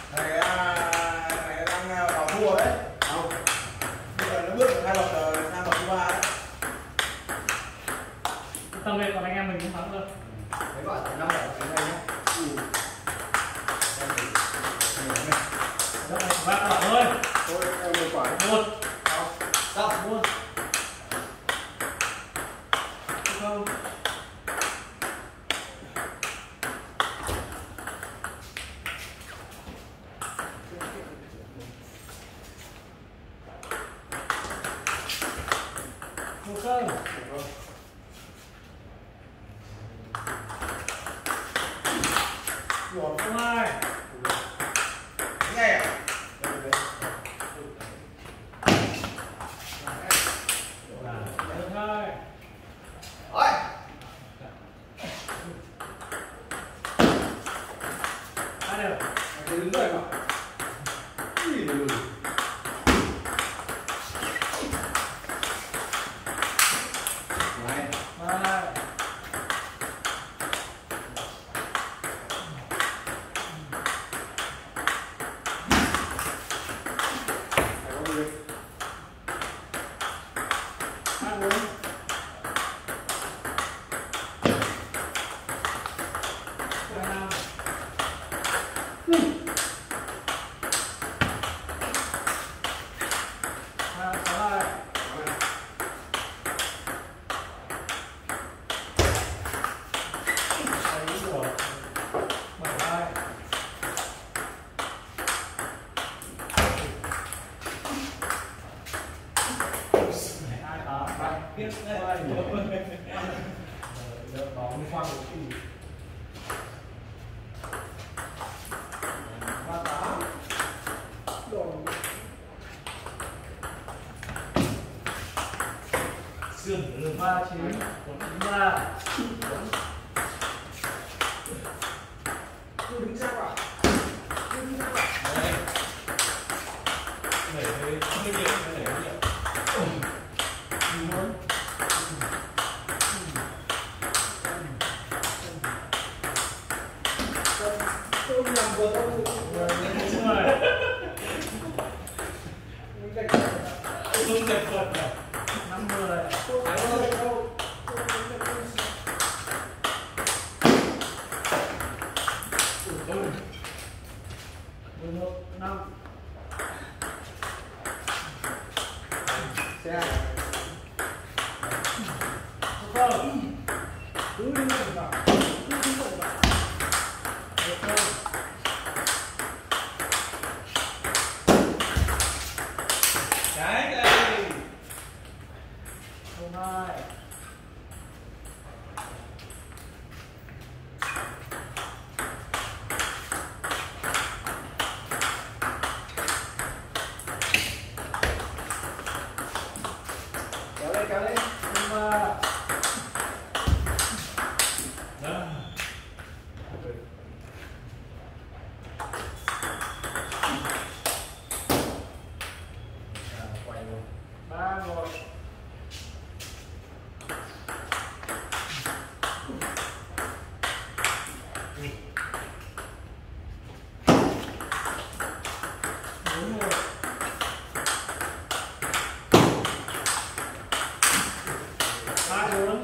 Này đang vào thua đấy. Không. Bây giờ nó bước được 2 bậc sang bậc thứ 3 đấy. Tầm này còn anh em mình cũng thắng rồi. Mấy bạn phải 5 bậc đến đây nhé. Đó này, 3 quả thôi. Thôi, em 10 quả. 1. Xong. Mua. Không. Một không. Một không hai. Nghe à? Một hai. Ôi. Hai đều. Anh đứng đây mà. Này. Hai. Biết đấy. Bóng khoan một chút. 38. Rồi. Sườn 39, 43. Đứng ra quả. Đứng ra quả. Đây. Đẩy hơi nhiều, đẩy hơi nhiều. Muốn. Tôi làm vừa thôi. Đúng rồi. Không đẹp thật à? 50. Tôi phải ơi đâu. Một, 5. Xe. Không. Cứ đi vào. Cái đây. Không hai. Kéo lên. Không ba. Quay luôn. 3 1. Đúng rồi. 2 4.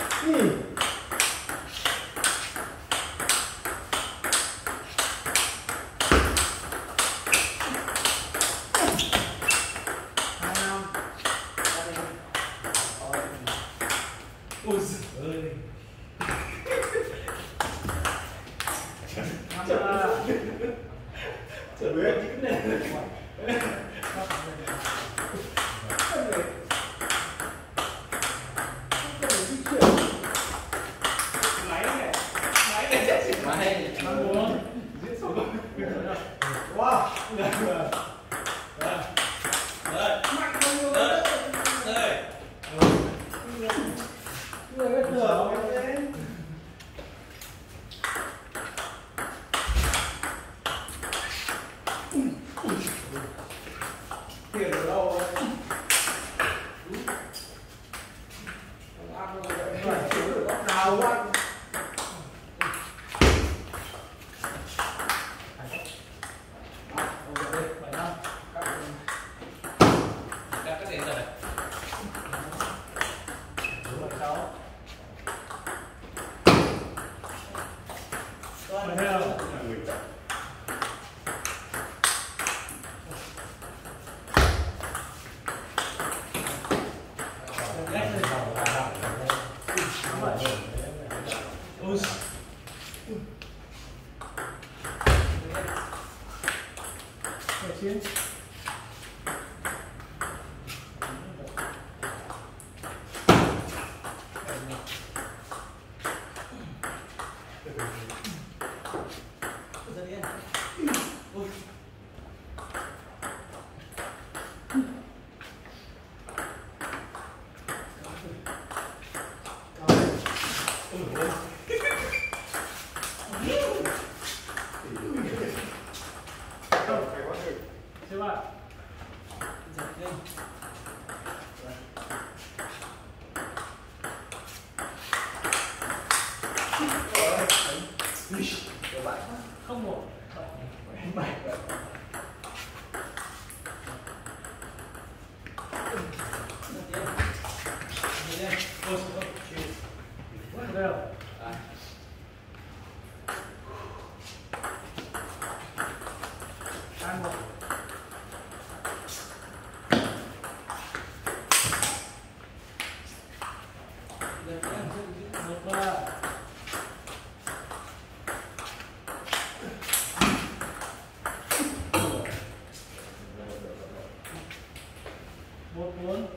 Ôi giời ơi. Trời ơi, cái này. Wow. Người bất ngờ lên. Tiền ở đâu đấy? Ăn rồi đấy, chiếu được góc nào quá. chín. Xem ạ. Không một. Đâu? Ăn một. Một ba. Một bốn.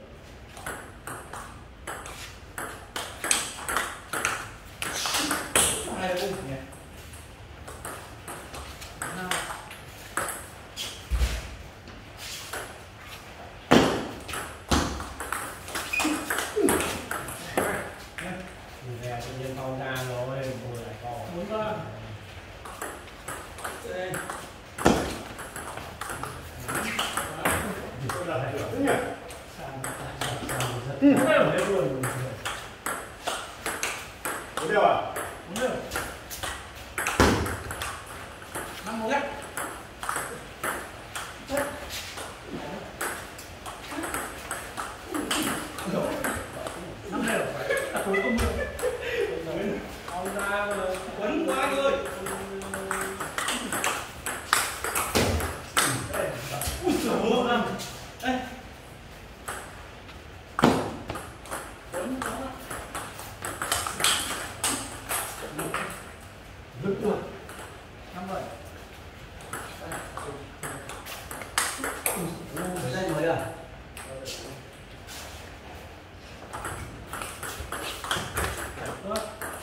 Hai là nhỉ. Hai. Nè, tự nhiên phong ra rồi, mùi lại còn. Bốn ba. Đây. Đúng nhỉ? Bốn đều. Hết luôn. Đúng đâu à? Bốn đều. Năm một ghép. Năm đều. À, cuối cùng được. Ông ra quấn quá anh ơi. Ui giời ơi. Năm. Đây. Quấn quá. Vứt luôn. Năm bảy. Thời gian mới à? Tốt.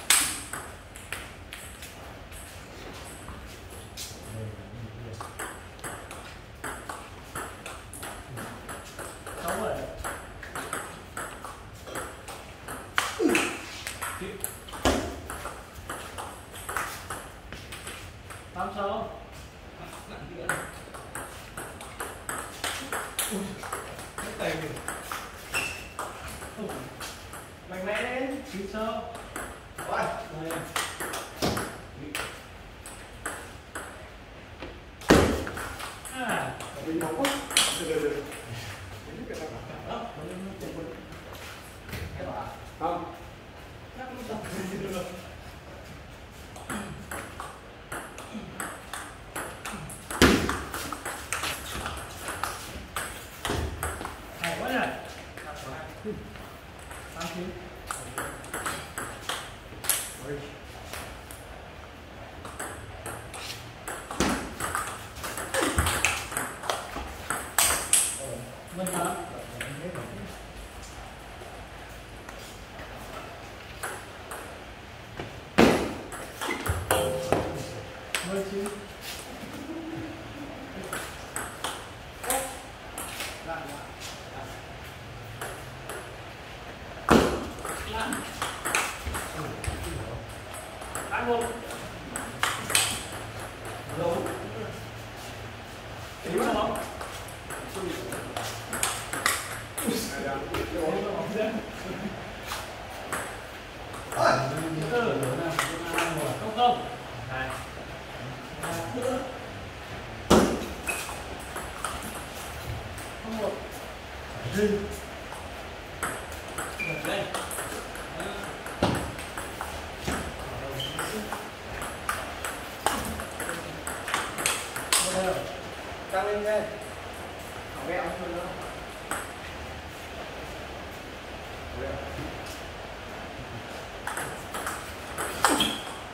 Sáu bảy. Tám sáu. Tay mình. Mạnh mẽ lên. Chín sáu. Rồi. Đây. À. Mình nóng quá. Được. Đó. Không. Chắc cũng tập. Hay quá nhỉ. Tám chín. Mười tám. Mười chín. Ăn một. Lâu. Đúng không? Không không. Hai. Không một. Đây. Một đều. Tăng lên đây. Hỏng ghẹo không nữa.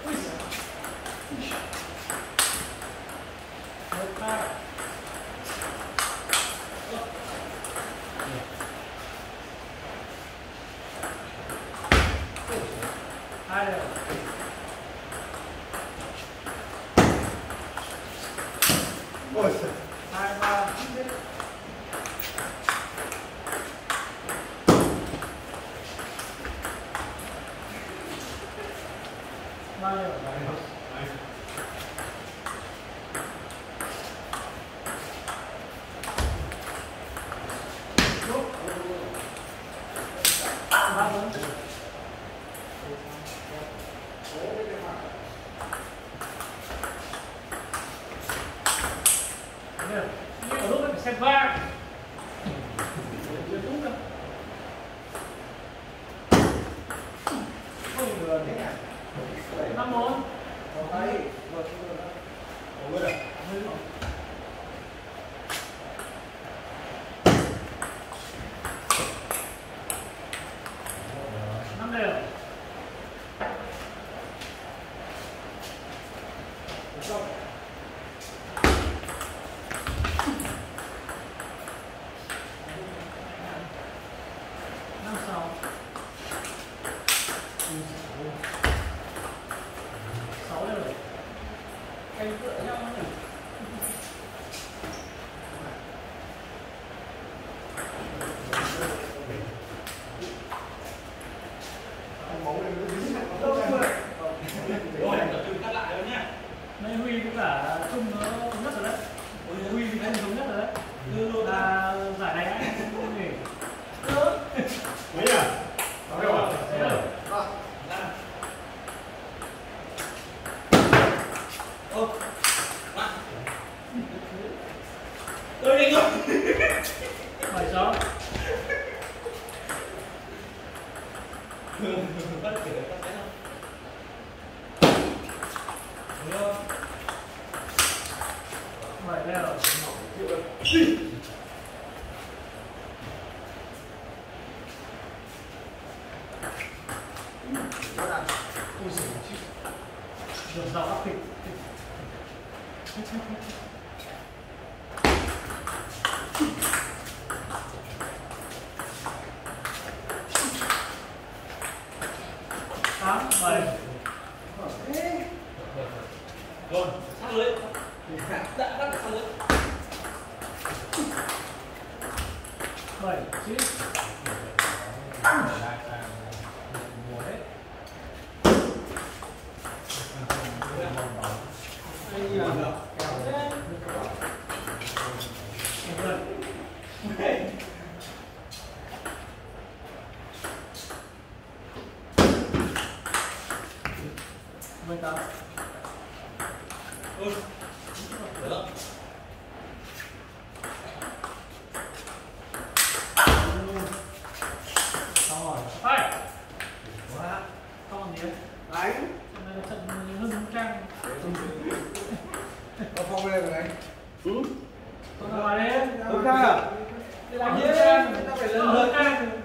Một ba. Ôi, 2, 3. Bao nhiêu? Ở lúc này phải xem va. Không được thế nhỉ? 5-4. Năm đều. Năm sáu. 6 đều. Canh cửa nhau này. Nay Huy với cả Trung nó thống nhất rồi đấy. Huy thì Trung thống nhất rồi đấy. Là giải này anh không nghỉ. Mấy nhỉ? Thế rồi. tôi đi rồi. 7-6. Bất kể các cái nào. 7 đều. Được giàu áp thịt. Tám, 7. Rồi, sát lưới. Đã bắt được sát lưới. 7, 9. Mười tám. Được. Xong rồi. Hai. Quá. Con gì đấy? Đánh. Hôm nay là trận Hưng Trang. Có phong lên rồi anh. Con ngoài đấy. Hưng Trang à? Đi đánh Hưng Trang. Ta phải Hưng Trang.